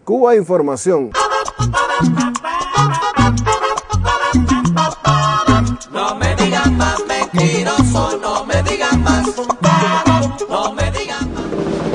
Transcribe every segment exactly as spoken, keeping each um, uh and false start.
Cuba Información. No me digan más mentiroso, no me digan más, no me digan más.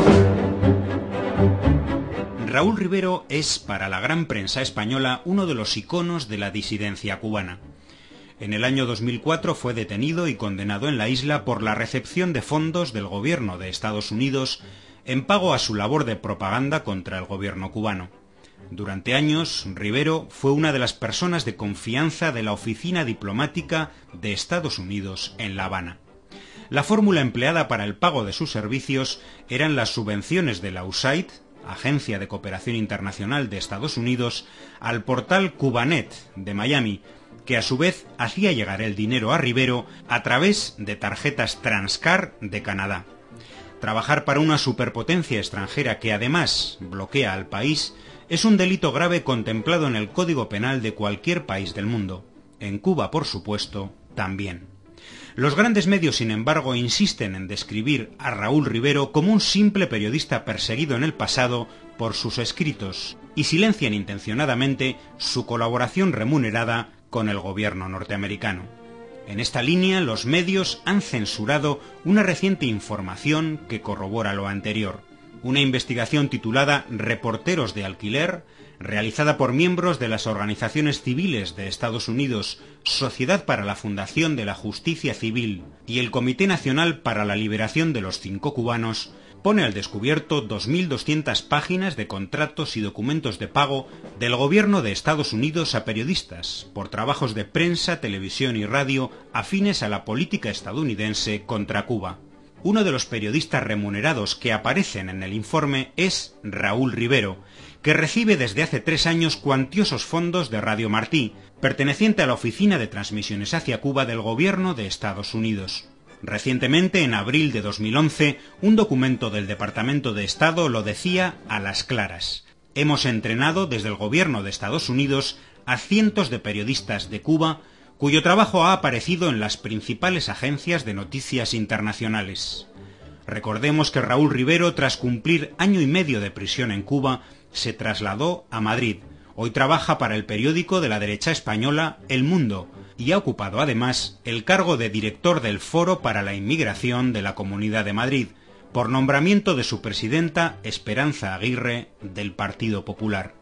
Raúl Rivero es, para la gran prensa española, uno de los iconos de la disidencia cubana. En el año dos mil cuatro fue detenido y condenado en la isla por la recepción de fondos del gobierno de Estados Unidos en pago a su labor de propaganda contra el gobierno cubano. Durante años, Rivero fue una de las personas de confianza de la Oficina Diplomática de Estados Unidos en La Habana. La fórmula empleada para el pago de sus servicios eran las subvenciones de la U S A I D, Agencia de Cooperación Internacional de Estados Unidos, al portal Cubanet de Miami, que a su vez hacía llegar el dinero a Rivero a través de tarjetas Transcar de Canadá. Trabajar para una superpotencia extranjera que además bloquea al país es un delito grave contemplado en el Código Penal de cualquier país del mundo. En Cuba, por supuesto, también. Los grandes medios, sin embargo, insisten en describir a Raúl Rivero como un simple periodista perseguido en el pasado por sus escritos y silencian intencionadamente su colaboración remunerada con el gobierno norteamericano. En esta línea, los medios han censurado una reciente información que corrobora lo anterior. Una investigación titulada Reporteros de Alquiler, realizada por miembros de las organizaciones civiles de Estados Unidos, Sociedad para la Fundación de la Justicia Civil y el Comité Nacional para la Liberación de los Cinco Cubanos, pone al descubierto dos mil doscientas páginas de contratos y documentos de pago del gobierno de Estados Unidos a periodistas por trabajos de prensa, televisión y radio afines a la política estadounidense contra Cuba. Uno de los periodistas remunerados que aparecen en el informe es Raúl Rivero, que recibe desde hace tres años cuantiosos fondos de Radio Martí, perteneciente a la Oficina de Transmisiones hacia Cuba del Gobierno de Estados Unidos. Recientemente, en abril de dos mil once, un documento del Departamento de Estado lo decía a las claras. Hemos entrenado desde el Gobierno de Estados Unidos a cientos de periodistas de Cuba cuyo trabajo ha aparecido en las principales agencias de noticias internacionales. Recordemos que Raúl Rivero, tras cumplir año y medio de prisión en Cuba, se trasladó a Madrid. Hoy trabaja para el periódico de la derecha española El Mundo y ha ocupado además el cargo de director del Foro para la Inmigración de la Comunidad de Madrid, por nombramiento de su presidenta Esperanza Aguirre del Partido Popular.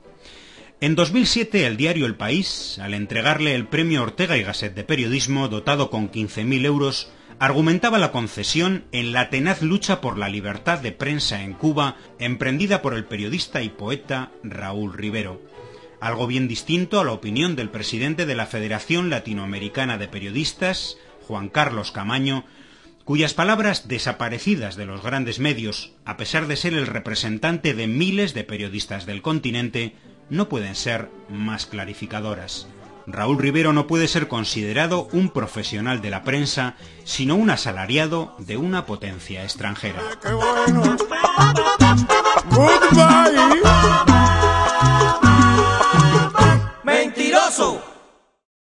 En dos mil siete, el diario El País, al entregarle el premio Ortega y Gasset de periodismo dotado con quince mil euros, argumentaba la concesión en la tenaz lucha por la libertad de prensa en Cuba, emprendida por el periodista y poeta Raúl Rivero. Algo bien distinto a la opinión del presidente de la Federación Latinoamericana de Periodistas, Juan Carlos Camaño, cuyas palabras desaparecidas de los grandes medios, a pesar de ser el representante de miles de periodistas del continente, no pueden ser más clarificadoras. Raúl Rivero no puede ser considerado un profesional de la prensa, sino un asalariado de una potencia extranjera. ¡Qué bueno! Goodbye.